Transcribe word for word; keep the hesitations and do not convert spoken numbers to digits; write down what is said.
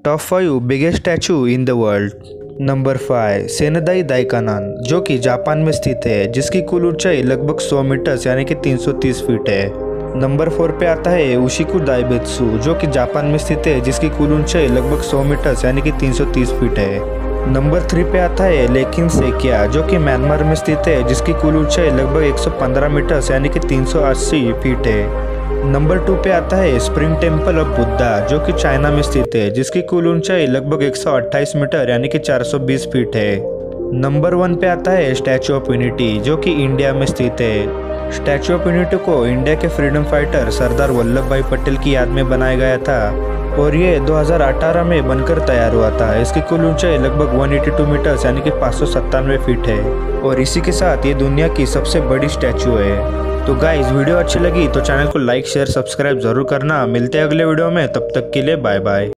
Top five biggest statue in the world. Number five Sendai Daikannon, जो कि Japan में स्थित है, जिसकी कुल ऊंचाई लगभग सौ मीटर यानी कि तीन सौ तीस फीट है। नंबर फोर पे आता है उशिकु दाइबेत्सु, जो कि जापान में स्थित है, जिसकी कुल ऊंचाई लगभग सौ मीटर यानी कि तीन सौ तीस फीट है। नंबर थ्री पे आता है लेकिन सेकिया, जो कि म्यांमार में स्थित है, जिसकी कुल ऊंचाई लगभग एक सौ पंद्रह मीटर यानी कि तीन सौ अस्सी फीट है। नंबर टू पे आता है स्प्रिंग टेम्पल ऑफ बुद्धा, जो कि चाइना में स्थित है, जिसकी कुल ऊंचाई लगभग एक सौ अट्ठाईस मीटर यानी कि चार सौ बीस फीट है। नंबर वन पे आता है स्टैचू ऑफ यूनिटी, जो कि इंडिया में स्थित है। स्टैचू ऑफ यूनिटी को इंडिया के फ्रीडम फाइटर सरदार वल्लभ भाई पटेल की याद में बनाया गया था और ये दो हज़ार अठारह में बनकर तैयार हुआ था। इसकी कुल ऊंचाई लगभग एक सौ बयासी मीटर यानी कि पाँच सौ सत्तानवे फीट है और इसी के साथ ये दुनिया की सबसे बड़ी स्टैचू है। तो गाइस, वीडियो अच्छी लगी तो चैनल को लाइक शेयर सब्सक्राइब जरूर करना। मिलते हैं अगले वीडियो में, तब तक के लिए बाय बाय।